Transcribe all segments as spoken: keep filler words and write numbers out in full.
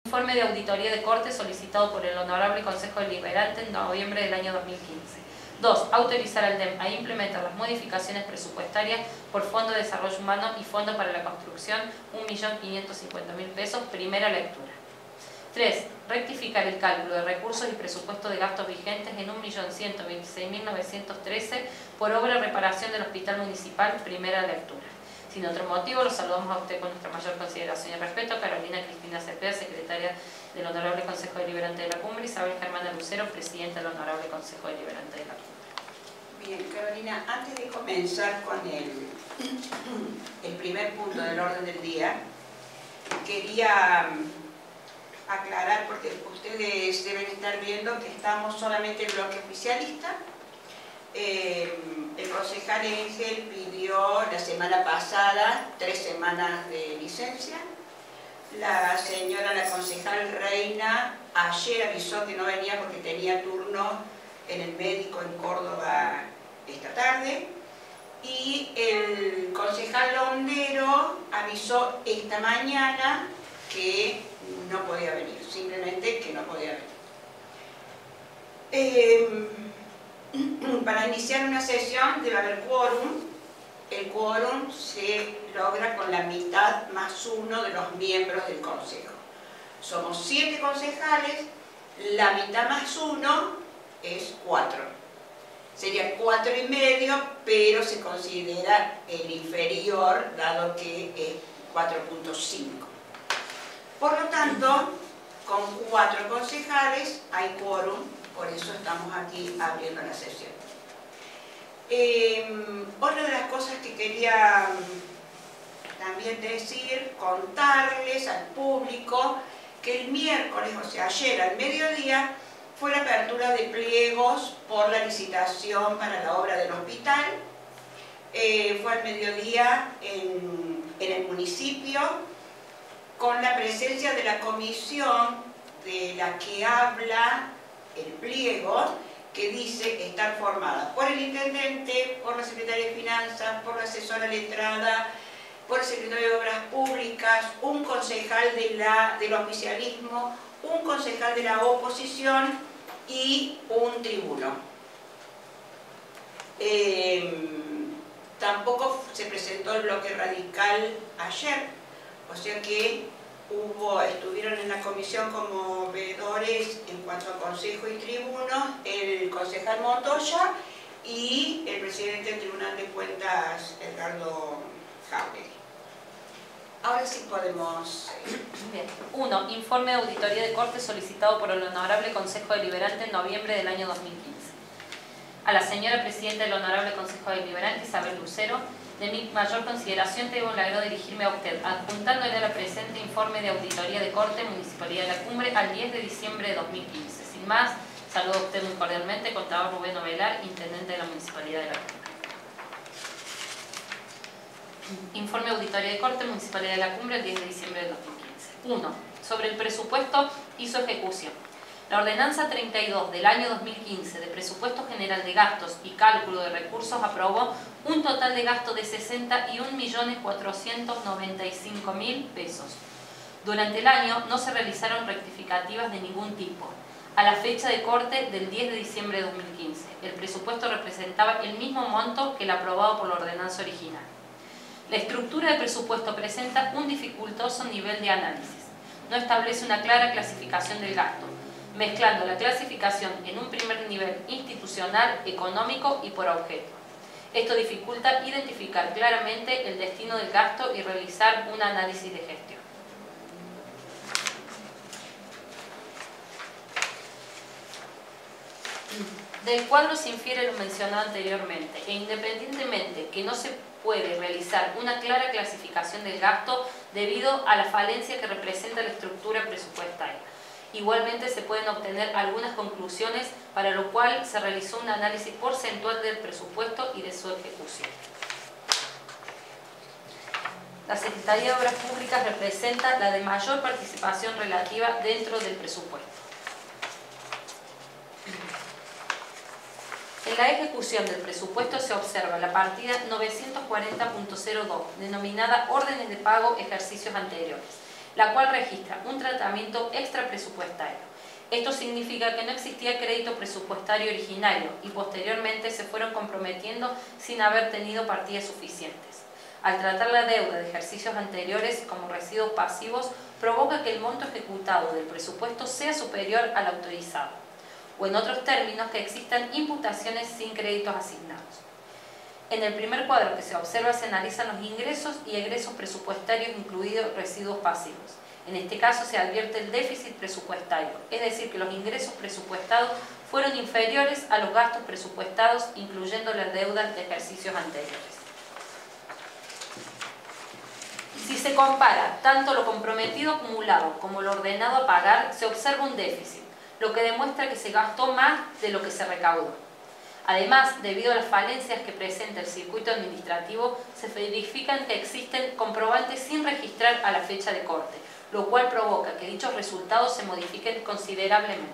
Informe de auditoría de corte solicitado por el Honorable Consejo Deliberante en noviembre del año dos mil quince. dos. Autorizar al D E M a implementar las modificaciones presupuestarias por Fondo de Desarrollo Humano y Fondo para la Construcción, un millón quinientos cincuenta mil pesos, primera lectura. tres. Rectificar el cálculo de recursos y presupuesto de gastos vigentes en un millón ciento veintiséis mil novecientos trece por obra de reparación del Hospital Municipal, primera lectura. Sin otro motivo, los saludamos a usted con nuestra mayor consideración y respeto. Carolina Cristina Cepeda, secretaria del Honorable Consejo Deliberante de la Cumbre, Isabel Germana Lucero, presidenta del Honorable Consejo Deliberante de la Cumbre. Bien, Carolina, antes de comenzar con el, el primer punto del orden del día, quería aclarar, porque ustedes deben estar viendo que estamos solamente en bloque oficialista. Eh, el concejal Engel pidió la semana pasada tres semanas de licencia. La señora, la concejal Reina, ayer avisó que no venía porque tenía turno en el médico en Córdoba esta tarde. Y el concejal Londero avisó esta mañana que no podía venir, simplemente que no podía venir. Eh, Para iniciar una sesión debe haber quórum. El quórum se logra con la mitad más uno de los miembros del consejo. Somos siete concejales, la mitad más uno es cuatro. Sería cuatro y medio, pero se considera el inferior, dado que es cuatro punto cinco. Por lo tanto, con cuatro concejales hay quórum. Por eso estamos aquí abriendo la sesión. Eh, otra de las cosas que quería también decir, contarles al público, que el miércoles, o sea ayer al mediodía, fue la apertura de pliegos por la licitación para la obra del hospital. Eh, fue al mediodía en, en el municipio, con la presencia de la comisión de la que habla el pliego, que dice estar formada por el intendente, por la secretaria de Finanzas, por la asesora letrada, por el secretario de Obras Públicas, un concejal de la, del oficialismo, un concejal de la oposición y un tribuno. Eh, tampoco se presentó el bloque radical ayer, o sea que Hubo, estuvieron en la comisión como veedores en cuanto a consejo y tribuno el concejal Montoya y el presidente del Tribunal de Cuentas, Edgardo Jauregui. Ahora sí podemos... Bien. uno. Informe de auditoría de corte solicitado por el Honorable Consejo Deliberante en noviembre del año dos mil quince. A la señora presidenta del Honorable Consejo Deliberante, Isabel Lucero, de mi mayor consideración tengo el agrado de dirigirme a usted, adjuntándole a la presente informe de auditoría de corte Municipalidad de la Cumbre al diez de diciembre de dos mil quince. Sin más, saludo a usted muy cordialmente, contador Rubén Ovelar, intendente de la Municipalidad de la Cumbre. Informe de auditoría de corte Municipalidad de la Cumbre al diez de diciembre de dos mil quince. uno. Sobre el presupuesto y su ejecución. La Ordenanza treinta y dos del año dos mil quince de Presupuesto General de Gastos y Cálculo de Recursos aprobó un total de gasto de sesenta y un millones cuatrocientos noventa y cinco mil pesos. Durante el año no se realizaron rectificativas de ningún tipo. A la fecha de corte del diez de diciembre de dos mil quince, el presupuesto representaba el mismo monto que el aprobado por la ordenanza original. La estructura de presupuesto presenta un dificultoso nivel de análisis. No establece una clara clasificación del gasto, mezclando la clasificación en un primer nivel institucional, económico y por objeto. Esto dificulta identificar claramente el destino del gasto y realizar un análisis de gestión. Del cuadro se infiere lo mencionado anteriormente, e independientemente que no se puede realizar una clara clasificación del gasto debido a la falencia que representa la estructura presupuestaria. Igualmente se pueden obtener algunas conclusiones, para lo cual se realizó un análisis porcentual del presupuesto y de su ejecución. La Secretaría de Obras Públicas representa la de mayor participación relativa dentro del presupuesto. En la ejecución del presupuesto se observa la partida novecientos cuarenta punto cero dos, denominada Órdenes de Pago Ejercicios Anteriores, la cual registra un tratamiento extrapresupuestario. Esto significa que no existía crédito presupuestario originario y posteriormente se fueron comprometiendo sin haber tenido partidas suficientes. Al tratar la deuda de ejercicios anteriores como residuos pasivos, provoca que el monto ejecutado del presupuesto sea superior al autorizado, o en otros términos, que existan imputaciones sin créditos asignados. En el primer cuadro que se observa se analizan los ingresos y egresos presupuestarios, incluidos residuos pasivos. En este caso se advierte el déficit presupuestario, es decir, que los ingresos presupuestados fueron inferiores a los gastos presupuestados, incluyendo las deudas de ejercicios anteriores. Si se compara tanto lo comprometido acumulado como lo ordenado a pagar, se observa un déficit, lo que demuestra que se gastó más de lo que se recaudó. Además, debido a las falencias que presenta el circuito administrativo, se verifican que existen comprobantes sin registrar a la fecha de corte, lo cual provoca que dichos resultados se modifiquen considerablemente.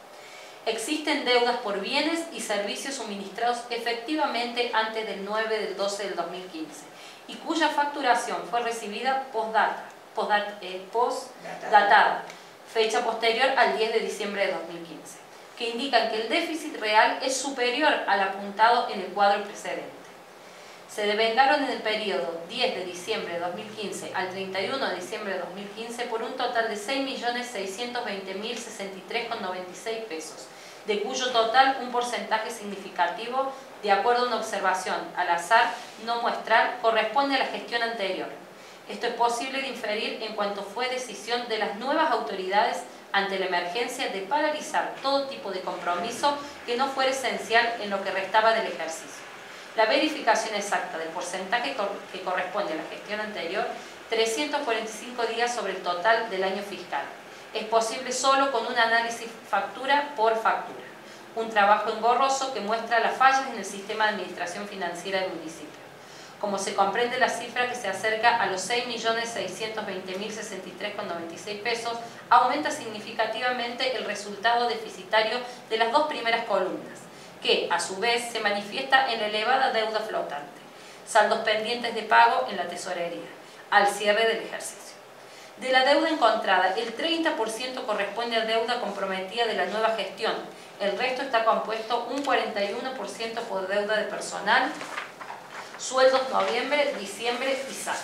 Existen deudas por bienes y servicios suministrados efectivamente antes del nueve del doce del dos mil quince y cuya facturación fue recibida postdata, postdata, eh, postdatada, fecha posterior al diez de diciembre de dos mil quince, que indican que el déficit real es superior al apuntado en el cuadro precedente. Se devengaron en el periodo diez de diciembre de dos mil quince al treinta y uno de diciembre de dos mil quince por un total de seis millones seiscientos veinte mil sesenta y tres con noventa y seis pesos, de cuyo total un porcentaje significativo, de acuerdo a una observación al azar no muestral, corresponde a la gestión anterior. Esto es posible de inferir en cuanto fue decisión de las nuevas autoridades ante la emergencia de paralizar todo tipo de compromiso que no fuera esencial en lo que restaba del ejercicio. La verificación exacta del porcentaje que corresponde a la gestión anterior, trescientos cuarenta y cinco días sobre el total del año fiscal, es posible solo con un análisis factura por factura, un trabajo engorroso que muestra las fallas en el sistema de administración financiera del municipio. Como se comprende, la cifra, que se acerca a los seis millones seiscientos veinte mil sesenta y tres con noventa y seis pesos, aumenta significativamente el resultado deficitario de las dos primeras columnas, que a su vez se manifiesta en la elevada deuda flotante, saldos pendientes de pago en la tesorería, al cierre del ejercicio. De la deuda encontrada, el treinta por ciento corresponde a deuda comprometida de la nueva gestión, el resto está compuesto un cuarenta y uno por ciento por deuda de personal, sueldos noviembre, diciembre y saldo.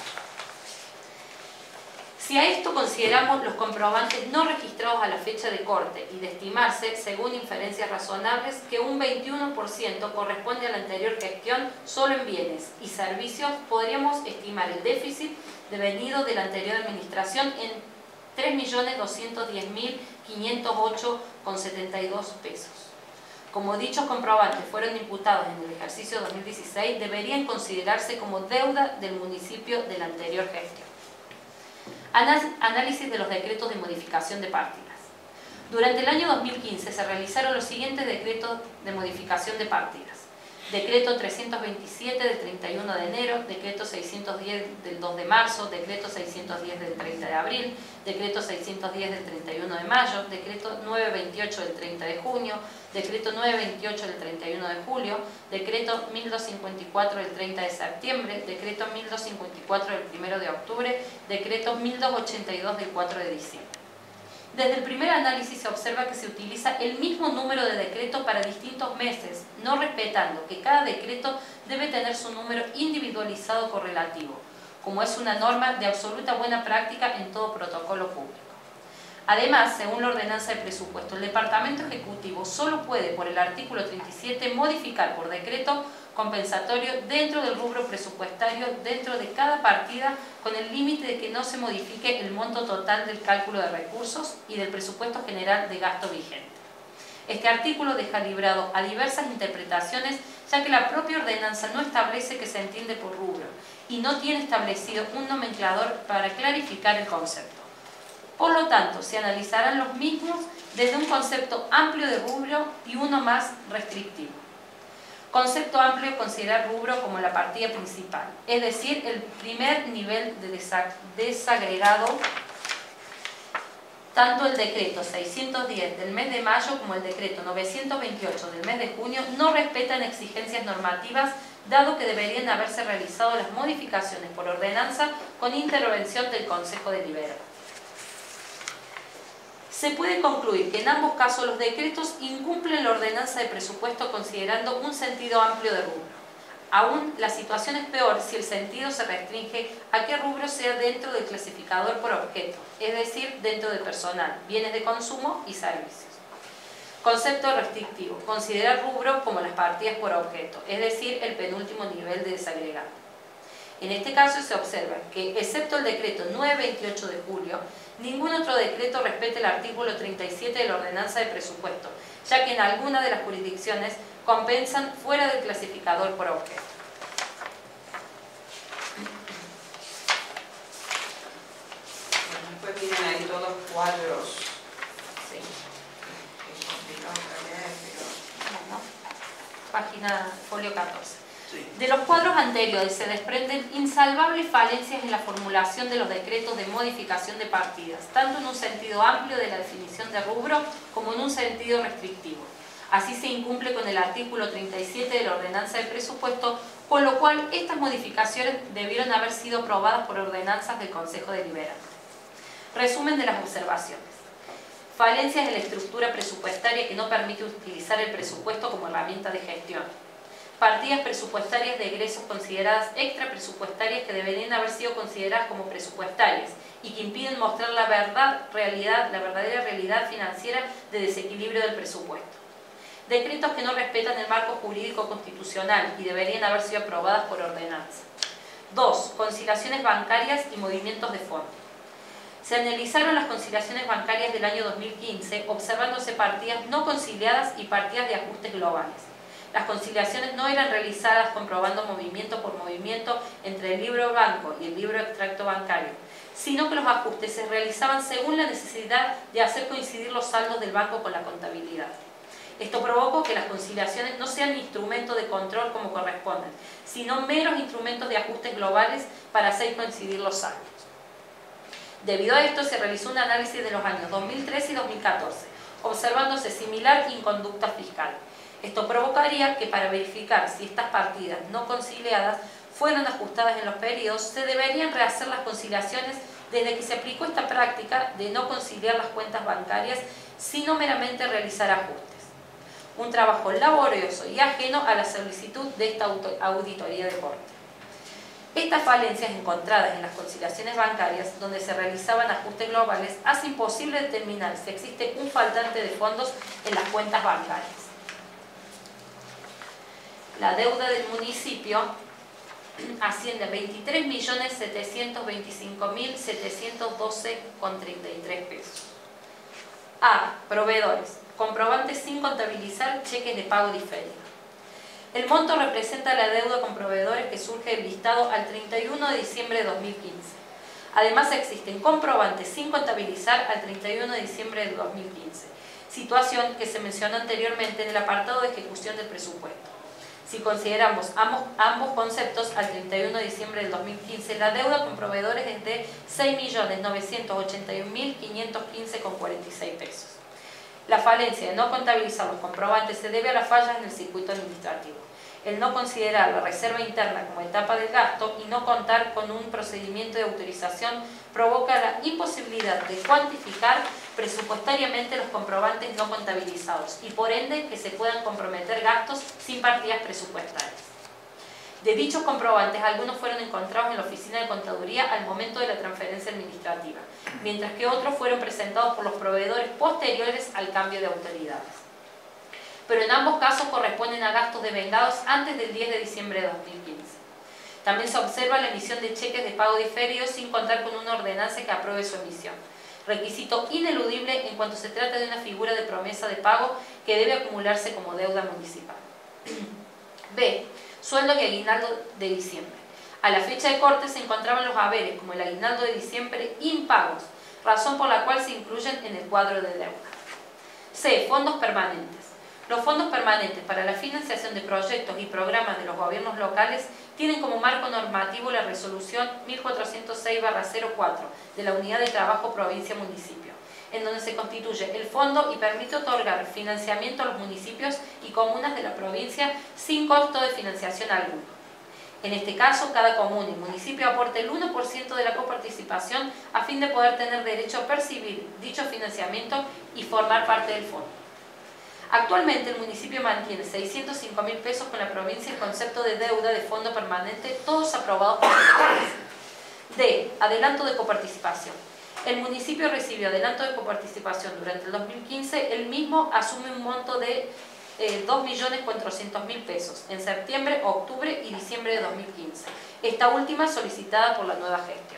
Si a esto consideramos los comprobantes no registrados a la fecha de corte y de estimarse, según inferencias razonables, que un veintiuno por ciento corresponde a la anterior gestión solo en bienes y servicios, podríamos estimar el déficit devenido de la anterior administración en tres millones doscientos diez mil quinientos ocho con setenta y dos pesos. Como dichos comprobantes fueron imputados en el ejercicio dos mil dieciséis, deberían considerarse como deuda del municipio de la anterior gestión. Análisis de los decretos de modificación de partidas. Durante el año dos mil quince se realizaron los siguientes decretos de modificación de partidas. Decreto trescientos veintisiete del treinta y uno de enero, Decreto seiscientos diez del dos de marzo, Decreto seiscientos diez del treinta de abril, Decreto seiscientos diez del treinta y uno de mayo, Decreto novecientos veintiocho del treinta de junio, Decreto novecientos veintiocho del treinta y uno de julio, Decreto mil doscientos cincuenta y cuatro del treinta de septiembre, Decreto mil doscientos cincuenta y cuatro del primero de octubre, Decreto mil doscientos ochenta y dos del cuatro de diciembre. Desde el primer análisis se observa que se utiliza el mismo número de decretos para distintos meses, no respetando que cada decreto debe tener su número individualizado correlativo, como es una norma de absoluta buena práctica en todo protocolo público. Además, según la ordenanza de presupuesto, el Departamento Ejecutivo solo puede, por el artículo treinta y siete, modificar por decreto compensatorio dentro del rubro presupuestario dentro de cada partida, con el límite de que no se modifique el monto total del cálculo de recursos y del presupuesto general de gasto vigente. Este artículo deja librado a diversas interpretaciones, ya que la propia ordenanza no establece qué se entiende por rubro y no tiene establecido un nomenclador para clarificar el concepto. Por lo tanto, se analizarán los mismos desde un concepto amplio de rubro y uno más restrictivo. Concepto amplio: considerar rubro como la partida principal, es decir, el primer nivel de desagregado. Tanto el decreto seiscientos diez del mes de mayo como el decreto novecientos veintiocho del mes de junio no respetan exigencias normativas, dado que deberían haberse realizado las modificaciones por ordenanza con intervención del Consejo Deliberante. se puede concluir que en ambos casos los decretos incumplen la ordenanza de presupuesto considerando un sentido amplio de rubro. Aún la situación es peor si el sentido se restringe a que rubro sea dentro del clasificador por objeto, es decir, dentro de personal, bienes de consumo y servicios. Concepto restrictivo. Considerar rubro como las partidas por objeto, es decir, el penúltimo nivel de desagregado. En este caso se observa que, excepto el decreto nueve veintiocho de julio, ningún otro decreto respeta el artículo treinta y siete de la ordenanza de presupuesto, ya que en alguna de las jurisdicciones compensan fuera del clasificador por objeto. Bueno, después vienen ahí todos cuadros. Sí. Es complicado cambiar, pero... Bueno, página folio catorce. Sí. De los cuadros anteriores se desprenden insalvables falencias en la formulación de los decretos de modificación de partidas, tanto en un sentido amplio de la definición de rubro como en un sentido restrictivo. Así se incumple con el artículo treinta y siete de la ordenanza de presupuesto, con lo cual estas modificaciones debieron haber sido aprobadas por ordenanzas del Consejo Deliberante. Resumen de las observaciones. Falencias en la estructura presupuestaria que no permite utilizar el presupuesto como herramienta de gestión. Partidas presupuestarias de egresos consideradas extrapresupuestarias que deberían haber sido consideradas como presupuestarias y que impiden mostrar la verdad, realidad, la verdadera realidad financiera de desequilibrio del presupuesto. Decretos que no respetan el marco jurídico constitucional y deberían haber sido aprobadas por ordenanza. dos. Conciliaciones bancarias y movimientos de fondo. Se analizaron las conciliaciones bancarias del año dos mil quince, observándose partidas no conciliadas y partidas de ajustes globales. Las conciliaciones no eran realizadas comprobando movimiento por movimiento entre el libro banco y el libro extracto bancario, sino que los ajustes se realizaban según la necesidad de hacer coincidir los saldos del banco con la contabilidad. Esto provocó que las conciliaciones no sean instrumentos de control como corresponden, sino meros instrumentos de ajustes globales para hacer coincidir los saldos. Debido a esto se realizó un análisis de los años dos mil trece y dos mil catorce, observándose similar inconducta fiscal. Esto provocaría que para verificar si estas partidas no conciliadas fueron ajustadas en los periodos, se deberían rehacer las conciliaciones desde que se aplicó esta práctica de no conciliar las cuentas bancarias, sino meramente realizar ajustes. Un trabajo laborioso y ajeno a la solicitud de esta auditoría de corte. Estas falencias encontradas en las conciliaciones bancarias, donde se realizaban ajustes globales, hace imposible determinar si existe un faltante de fondos en las cuentas bancarias. La deuda del municipio asciende a veintitrés millones setecientos veinticinco mil setecientos doce con treinta y tres pesos. A. Proveedores. Comprobantes sin contabilizar, cheques de pago diferido. El monto representa la deuda con proveedores que surge del listado al treinta y uno de diciembre de dos mil quince. Además existen comprobantes sin contabilizar al treinta y uno de diciembre de dos mil quince, situación que se mencionó anteriormente en el apartado de ejecución del presupuesto. Si consideramos ambos, ambos conceptos, al treinta y uno de diciembre del dos mil quince, la deuda con proveedores es de seis millones novecientos ochenta y un mil quinientos quince con cuarenta y seis pesos. La falencia de no contabilizar los comprobantes se debe a las fallas en el circuito administrativo. El no considerar la reserva interna como etapa del gasto y no contar con un procedimiento de autorización provoca la imposibilidad de cuantificar presupuestariamente los comprobantes no contabilizados y por ende que se puedan comprometer gastos sin partidas presupuestarias. De dichos comprobantes, algunos fueron encontrados en la oficina de contaduría al momento de la transferencia administrativa, mientras que otros fueron presentados por los proveedores posteriores al cambio de autoridades. Pero en ambos casos corresponden a gastos devengados antes del diez de diciembre de dos mil quince. También se observa la emisión de cheques de pago diferidos sin contar con una ordenanza que apruebe su emisión, requisito ineludible en cuanto se trata de una figura de promesa de pago que debe acumularse como deuda municipal. B. Sueldo y aguinaldo de diciembre. A la fecha de corte se encontraban los haberes, como el aguinaldo de diciembre, impagos, razón por la cual se incluyen en el cuadro de deuda. C. Fondos permanentes. Los fondos permanentes para la financiación de proyectos y programas de los gobiernos locales tienen como marco normativo la resolución mil cuatrocientos seis barra cero cuatro de la Unidad de Trabajo Provincia-Municipio, en donde se constituye el fondo y permite otorgar financiamiento a los municipios y comunas de la provincia sin costo de financiación alguno. En este caso, cada comuna y municipio aporte el uno por ciento de la coparticipación a fin de poder tener derecho a percibir dicho financiamiento y formar parte del fondo. Actualmente el municipio mantiene seiscientos cinco mil pesos con la provincia en concepto de deuda de fondo permanente, todos aprobados por la provincia. D. Adelanto de coparticipación. El municipio recibió adelanto de coparticipación durante el dos mil quince, el mismo asume un monto de eh, dos millones cuatrocientos mil pesos en septiembre, octubre y diciembre de dos mil quince. Esta última solicitada por la nueva gestión.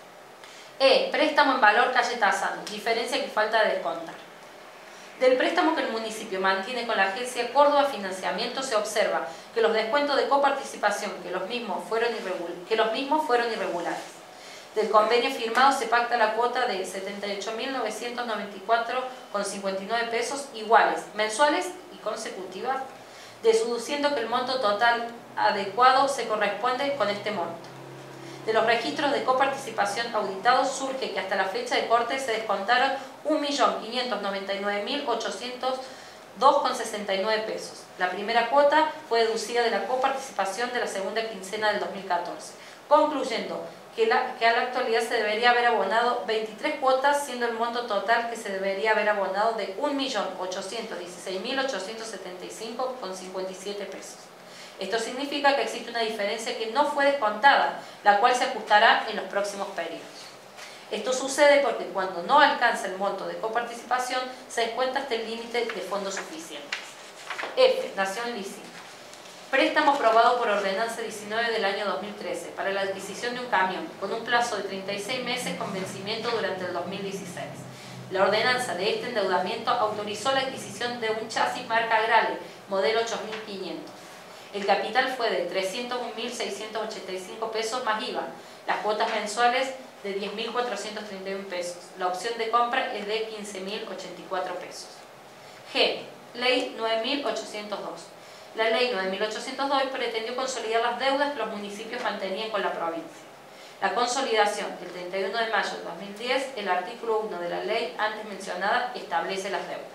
E. Préstamo en valor calle Tazán, diferencia que falta de descontar. Del préstamo que el municipio mantiene con la Agencia Córdoba Financiamiento se observa que los descuentos de coparticipación que los mismos fueron, que los mismos fueron irregulares. Del convenio firmado se pacta la cuota de setenta y ocho mil novecientos noventa y cuatro con cincuenta y nueve pesos iguales, mensuales y consecutivas, deduciendo que el monto total adecuado se corresponde con este monto. De los registros de coparticipación auditados surge que hasta la fecha de corte se descontaron un millón quinientos noventa y nueve mil ochocientos dos con sesenta y nueve pesos. La primera cuota fue deducida de la coparticipación de la segunda quincena del dos mil catorce, concluyendo que, la, que a la actualidad se debería haber abonado veintitrés cuotas, siendo el monto total que se debería haber abonado de un millón ochocientos dieciséis mil ochocientos setenta y cinco con cincuenta y siete pesos. Esto significa que existe una diferencia que no fue descontada, la cual se ajustará en los próximos periodos. Esto sucede porque cuando no alcanza el monto de coparticipación, se descuenta hasta el límite de fondos suficientes. F. Nación Leasing. Préstamo aprobado por Ordenanza diecinueve del año dos mil trece para la adquisición de un camión con un plazo de treinta y seis meses con vencimiento durante el dos mil dieciséis. La ordenanza de este endeudamiento autorizó la adquisición de un chasis marca Agrale, modelo ocho mil quinientos. El capital fue de trescientos un mil seiscientos ochenta y cinco pesos más I V A, las cuotas mensuales de diez mil cuatrocientos treinta y uno pesos. La opción de compra es de quince mil ochenta y cuatro pesos. G. Ley nueve mil ochocientos dos. La Ley nueve mil ochocientos dos pretendió consolidar las deudas que los municipios mantenían con la provincia. La consolidación, el treinta y uno de mayo de dos mil diez, el artículo uno de la ley antes mencionada establece las deudas.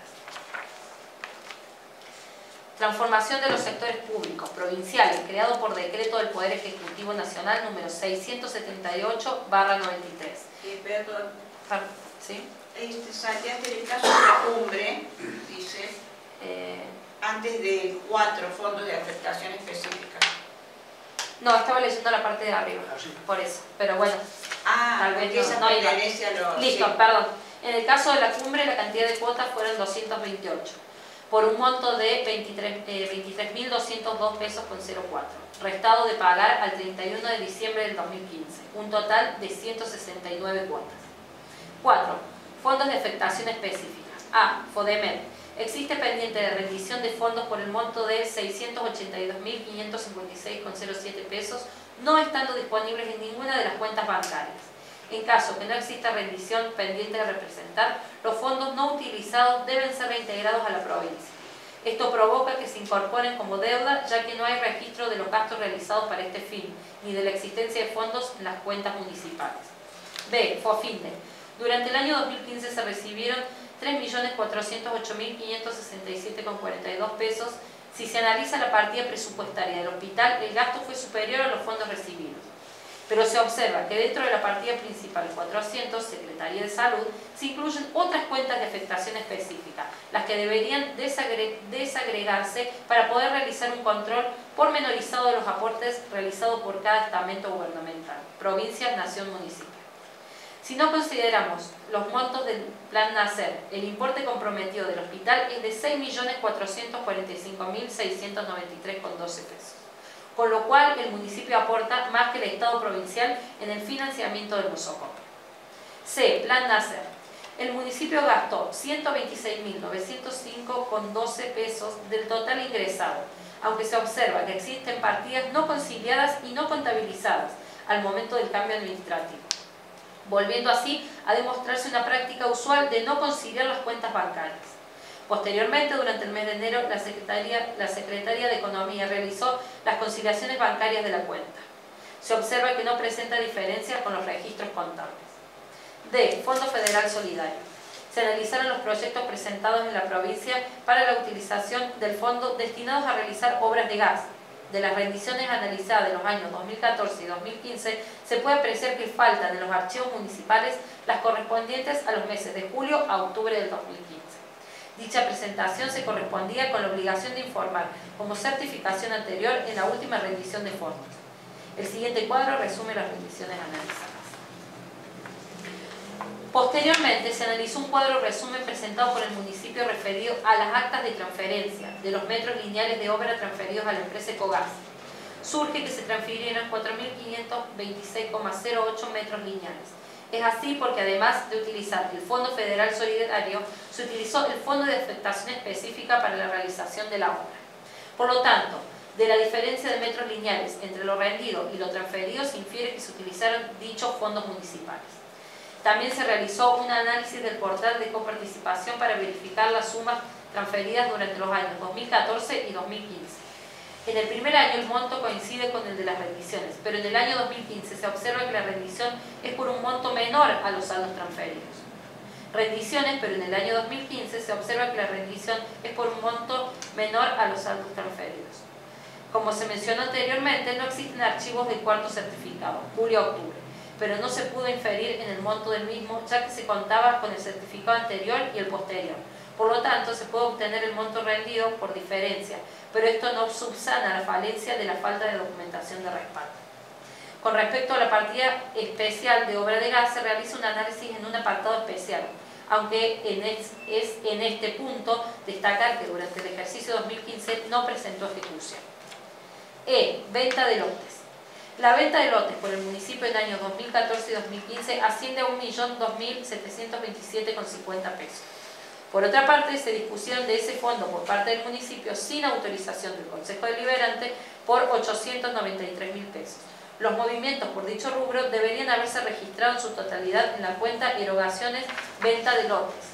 Transformación de los sectores públicos provinciales, creado por decreto del Poder Ejecutivo Nacional número seiscientos setenta y ocho barra noventa y tres. Eh, perdón. ¿Sí? Este, salteaste el caso de la cumbre, dice, Eh, antes de cuatro fondos de afectación específica. no, estaba leyendo la parte de arriba, por eso, pero bueno. Ah, tal vez porque esa no, no iba. pertenece a los... Listo, sí. perdón. En el caso de la cumbre, la cantidad de cuotas fueron doscientos veintiocho. Por un monto de veintitrés mil doscientos dos pesos con cero cuatro, restado de pagar al treinta y uno de diciembre del dos mil quince, un total de ciento sesenta y nueve cuotas. cuatro. Fondos de afectación específica. A. FODEMED. Existe pendiente de rendición de fondos por el monto de seiscientos ochenta y dos mil quinientos cincuenta y seis con cero siete pesos, no estando disponibles en ninguna de las cuentas bancarias. En caso que no exista rendición pendiente de representar, los fondos no utilizados deben ser reintegrados a la provincia. Esto provoca que se incorporen como deuda, ya que no hay registro de los gastos realizados para este fin, ni de la existencia de fondos en las cuentas municipales. B. FOFINDE. Durante el año dos mil quince se recibieron tres millones cuatrocientos ocho mil quinientos sesenta y siete con cuarenta y dos pesos. Si se analiza la partida presupuestaria del hospital, el gasto fue superior a los fondos recibidos. Pero se observa que dentro de la partida principal cuatrocientos, Secretaría de Salud, se incluyen otras cuentas de afectación específica, las que deberían desagre desagregarse para poder realizar un control pormenorizado de los aportes realizados por cada estamento gubernamental, provincia, nación, municipio. Si no consideramos los montos del Plan Nacer, el importe comprometido del hospital es de seis millones cuatrocientos cuarenta y cinco mil seiscientos noventa y tres con doce pesos. Con lo cual el municipio aporta más que el Estado provincial en el financiamiento del nosocomio. C. Plan Nacer. El municipio gastó ciento veintiséis mil novecientos cinco con doce pesos del total ingresado, aunque se observa que existen partidas no conciliadas y no contabilizadas al momento del cambio administrativo, volviendo así a demostrarse una práctica usual de no conciliar las cuentas bancarias. Posteriormente, durante el mes de enero, la Secretaría, la Secretaría de Economía realizó las conciliaciones bancarias de la cuenta. Se observa que no presenta diferencias con los registros contables. D. Fondo Federal Solidario. Se analizaron los proyectos presentados en la provincia para la utilización del fondo destinados a realizar obras de gas, de las rendiciones analizadas de los años dos mil catorce y dos mil quince, se puede apreciar que faltan en los archivos municipales las correspondientes a los meses de julio a octubre del dos mil quince. Dicha presentación se correspondía con la obligación de informar como certificación anterior en la última rendición de fondos. El siguiente cuadro resume las rendiciones analizadas. Posteriormente se analizó un cuadro resumen presentado por el municipio referido a las actas de transferencia de los metros lineales de obra transferidos a la empresa Ecogas. Surge que se transfirieron cuatro mil quinientos veintiséis coma cero ocho metros lineales. Es así porque además de utilizar el Fondo Federal Solidario, se utilizó el Fondo de Afectación Específica para la realización de la obra. Por lo tanto, de la diferencia de metros lineales entre lo rendido y lo transferido se infiere que se utilizaron dichos fondos municipales. También se realizó un análisis del portal de coparticipación para verificar las sumas transferidas durante los años dos mil catorce y dos mil quince. En el primer año el monto coincide con el de las rendiciones, pero en el año dos mil quince se observa que la rendición es por un monto menor a los saldos transferidos. Rendiciones, pero en el año dos mil quince se observa que la rendición es por un monto menor a los saldos transferidos. Como se mencionó anteriormente, no existen archivos del cuarto certificado, julio-octubre, pero no se pudo inferir en el monto del mismo, ya que se contaba con el certificado anterior y el posterior. Por lo tanto, se puede obtener el monto rendido por diferencia, pero esto no subsana la falencia de la falta de documentación de respaldo. Con respecto a la partida especial de obra de gas, se realiza un análisis en un apartado especial, aunque en es, es en este punto destacar que durante el ejercicio dos mil quince no presentó ejecución. E. Venta de lotes. La venta de lotes por el municipio en años dos mil catorce y dos mil quince asciende a un millón dos mil setecientos veintisiete coma cincuenta pesos. Por otra parte, se dispusieron de ese fondo por parte del municipio sin autorización del Consejo Deliberante por ochocientos noventa y tres mil pesos. Los movimientos por dicho rubro deberían haberse registrado en su totalidad en la cuenta erogaciones venta de lotes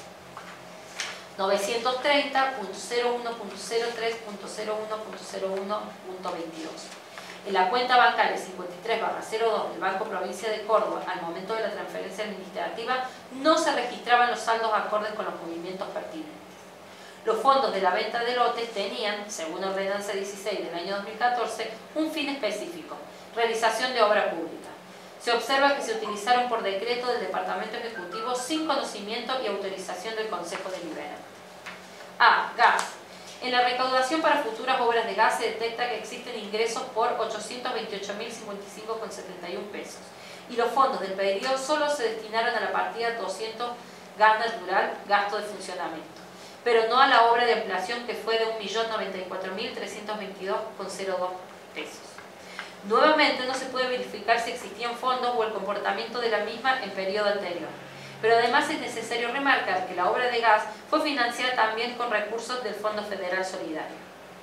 novecientos treinta punto cero uno punto cero tres punto cero uno punto cero uno punto veintidós. En la cuenta bancaria cincuenta y tres barra cero dos del Banco Provincia de Córdoba, al momento de la transferencia administrativa, no se registraban los saldos acordes con los movimientos pertinentes. Los fondos de la venta de lotes tenían, según Ordenanza dieciséis del año dos mil catorce, un fin específico: realización de obra pública. Se observa que se utilizaron por decreto del Departamento Ejecutivo sin conocimiento y autorización del Consejo Deliberante. A. Gas. En la recaudación para futuras obras de gas se detecta que existen ingresos por ochocientos veintiocho mil cincuenta y cinco coma setenta y uno pesos y los fondos del periodo solo se destinaron a la partida doscientos gas natural, gasto de funcionamiento, pero no a la obra de ampliación que fue de un millón noventa y cuatro mil trescientos veintidós coma cero dos pesos. Nuevamente no se puede verificar si existían fondos o el comportamiento de la misma en periodo anterior. Pero además es necesario remarcar que la obra de gas fue financiada también con recursos del Fondo Federal Solidario.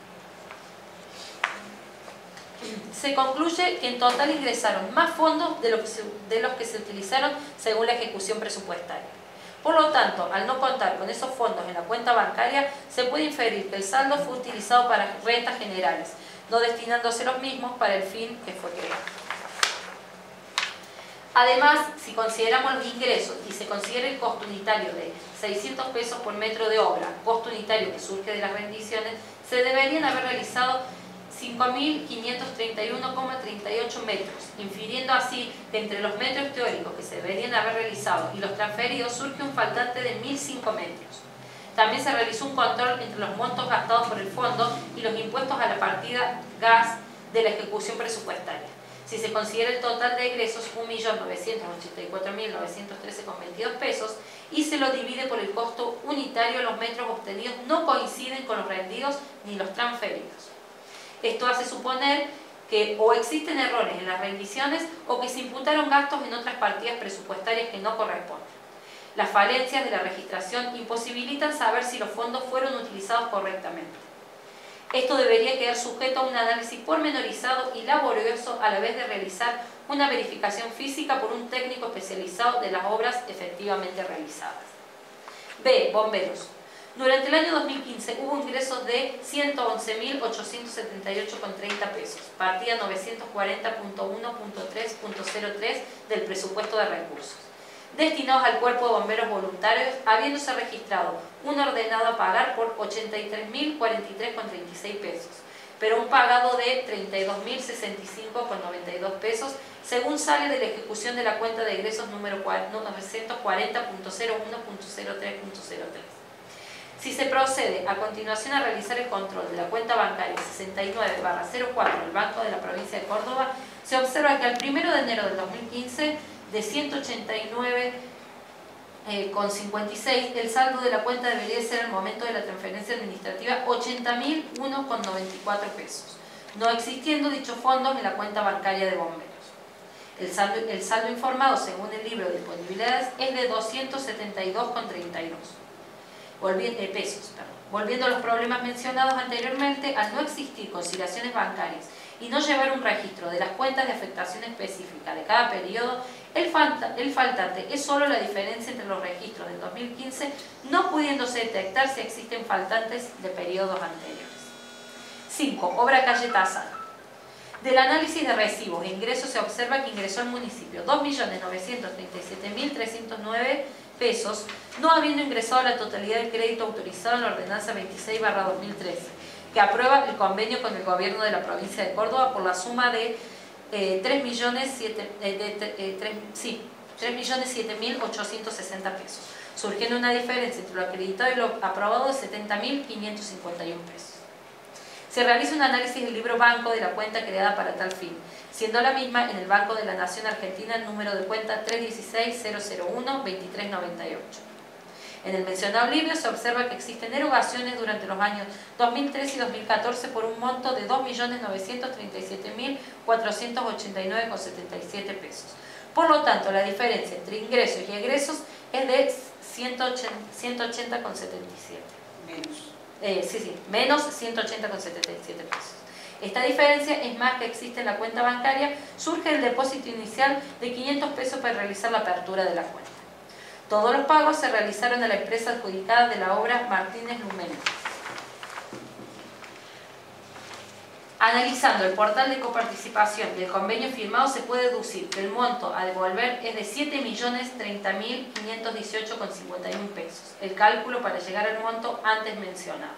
Se concluye que en total ingresaron más fondos de, lo que se, de los que se utilizaron según la ejecución presupuestaria. Por lo tanto, al no contar con esos fondos en la cuenta bancaria, se puede inferir que el saldo fue utilizado para rentas generales, no destinándose los mismos para el fin que fue creado. Además, si consideramos los ingresos y se considera el costo unitario de seiscientos pesos por metro de obra, costo unitario que surge de las rendiciones, se deberían haber realizado cinco mil quinientos treinta y uno coma treinta y ocho metros, infiriendo así que entre los metros teóricos que se deberían haber realizado y los transferidos surge un faltante de mil cinco metros. También se realizó un control entre los montos gastados por el fondo y los impuestos a la partida gas de la ejecución presupuestaria. Si se considera el total de egresos, un millón novecientos ochenta y cuatro mil novecientos trece coma veintidós pesos, y se lo divide por el costo unitario, los metros obtenidos no coinciden con los rendidos ni los transferidos. Esto hace suponer que o existen errores en las rendiciones o que se imputaron gastos en otras partidas presupuestarias que no corresponden. Las falencias de la registración imposibilitan saber si los fondos fueron utilizados correctamente. Esto debería quedar sujeto a un análisis pormenorizado y laborioso a la vez de realizar una verificación física por un técnico especializado de las obras efectivamente realizadas. B. Bomberos. Durante el año dos mil quince hubo ingresos de ciento once mil ochocientos setenta y ocho coma treinta pesos, partida novecientos cuarenta punto uno punto tres punto cero tres del presupuesto de recursos, destinados al Cuerpo de Bomberos Voluntarios, habiéndose registrado un ordenado a pagar por ochenta y tres mil cuarenta y tres coma treinta y seis pesos, pero un pagado de treinta y dos mil sesenta y cinco con noventa y dos pesos, según sale de la ejecución de la cuenta de egresos número novecientos cuarenta punto cero uno punto cero tres punto cero tres. Si se procede a continuación a realizar el control de la cuenta bancaria sesenta y nueve barra cero cuatro del Banco de la Provincia de Córdoba, se observa que al primero de enero del dos mil quince, de ciento ochenta y nueve con cincuenta y seis, el saldo de la cuenta debería ser al momento de la transferencia administrativa ochenta mil uno con noventa y cuatro pesos, no existiendo dichos fondos en la cuenta bancaria de bomberos. El saldo, el saldo informado según el libro de disponibilidades es de doscientos setenta y dos con treinta y dos Volviendo, eh, pesos. Perdón. Volviendo a los problemas mencionados anteriormente, al no existir conciliaciones bancarias y no llevar un registro de las cuentas de afectación específica de cada periodo, el, falta, el faltante es solo la diferencia entre los registros del dos mil quince, no pudiéndose detectar si existen faltantes de periodos anteriores. cinco. Obra calle Taza. Del análisis de recibos e ingresos se observa que ingresó al municipio dos millones novecientos treinta y siete mil trescientos nueve pesos, no habiendo ingresado la totalidad del crédito autorizado en la ordenanza veintiséis barra dos mil trece, que aprueba el convenio con el gobierno de la provincia de Córdoba por la suma de eh, tres millones siete mil ochocientos sesenta pesos, surgiendo una diferencia entre lo acreditado y lo aprobado de setenta mil quinientos cincuenta y uno pesos. Se realiza un análisis del libro banco de la cuenta creada para tal fin, siendo la misma en el Banco de la Nación Argentina el número de cuenta tres dieciséis cero cero uno veintitrés noventa y ocho. En el mencionado libro se observa que existen erogaciones durante los años dos mil trece y dos mil catorce por un monto de dos millones novecientos treinta y siete mil cuatrocientos ochenta y nueve con setenta y siete pesos. Por lo tanto, la diferencia entre ingresos y egresos es de ciento ochenta con setenta y siete. Menos. Eh, sí, sí, menos ciento ochenta con setenta y siete pesos. Esta diferencia es más que existe en la cuenta bancaria, surge del depósito inicial de quinientos pesos para realizar la apertura de la cuenta. Todos los pagos se realizaron a la empresa adjudicada de la obra Martínez Lumena. Analizando el portal de coparticipación del convenio firmado, se puede deducir que el monto a devolver es de siete millones treinta mil quinientos dieciocho con cincuenta y uno pesos. El cálculo para llegar al monto antes mencionado.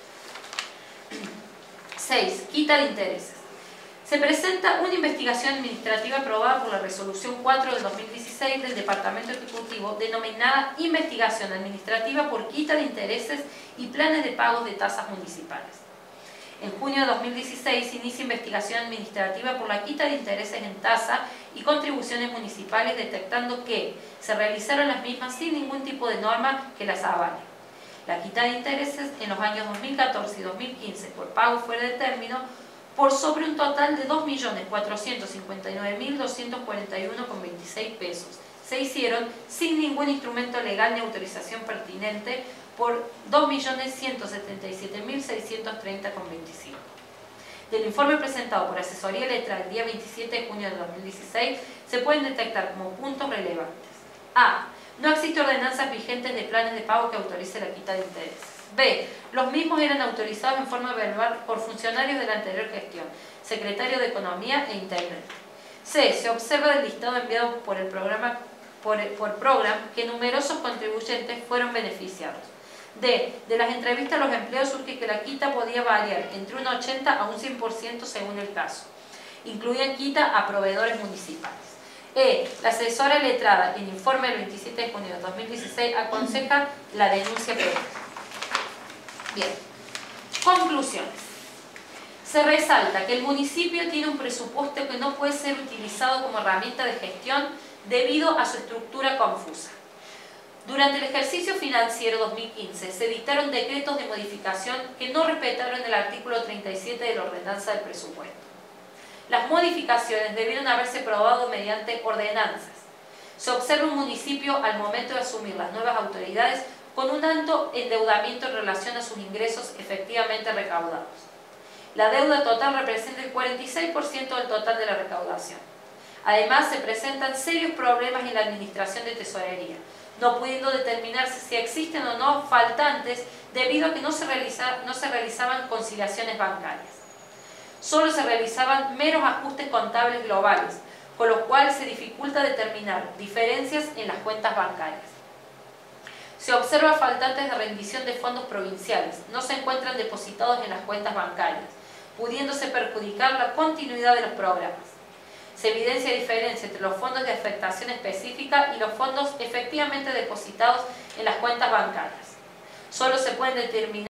seis. Quita de intereses. Se presenta una investigación administrativa aprobada por la resolución cuatro del dos mil dieciséis del Departamento Ejecutivo denominada Investigación Administrativa por Quita de Intereses y Planes de Pagos de Tasas Municipales. En junio de dos mil dieciséis se inicia investigación administrativa por la quita de intereses en tasa y contribuciones municipales, detectando que se realizaron las mismas sin ningún tipo de norma que las avale. La quita de intereses en los años dos mil catorce y dos mil quince por pago fuera de término por sobre un total de dos millones cuatrocientos cincuenta y nueve mil doscientos cuarenta y uno con veintiséis pesos se hicieron sin ningún instrumento legal ni autorización pertinente por dos millones ciento setenta y siete mil seiscientos treinta con veinticinco. Del informe presentado por Asesoría Letra el día veintisiete de junio de dos mil dieciséis se pueden detectar como puntos relevantes. A. No existe ordenanzas vigentes de planes de pago que autorice la quita de intereses. B. Los mismos eran autorizados en forma verbal por funcionarios de la anterior gestión, secretario de Economía e Intendente. C. Se observa del listado enviado por el programa por, el, por Program que numerosos contribuyentes fueron beneficiados. D. De las entrevistas a los empleados surge que la quita podía variar entre un ochenta a un cien por ciento según el caso. Incluían quita a proveedores municipales. E. La asesora letrada en informe del veintisiete de junio de dos mil dieciséis aconseja la denuncia penal. Bien. Conclusiones. Se resalta que el municipio tiene un presupuesto que no puede ser utilizado como herramienta de gestión debido a su estructura confusa. Durante el ejercicio financiero dos mil quince se dictaron decretos de modificación que no respetaron el artículo treinta y siete de la ordenanza del presupuesto. Las modificaciones debieron haberse aprobado mediante ordenanzas. Se observa un municipio al momento de asumir las nuevas autoridades con un alto endeudamiento en relación a sus ingresos efectivamente recaudados. La deuda total representa el cuarenta y seis por ciento del total de la recaudación. Además, se presentan serios problemas en la administración de tesorería, no pudiendo determinarse si existen o no faltantes debido a que no se, realiza, no se realizaban conciliaciones bancarias. Solo se realizaban meros ajustes contables globales, con lo cual se dificulta determinar diferencias en las cuentas bancarias. Se observa faltantes de rendición de fondos provinciales, no se encuentran depositados en las cuentas bancarias, pudiéndose perjudicar la continuidad de los programas. Se evidencia diferencia entre los fondos de afectación específica y los fondos efectivamente depositados en las cuentas bancarias. Solo se pueden determinar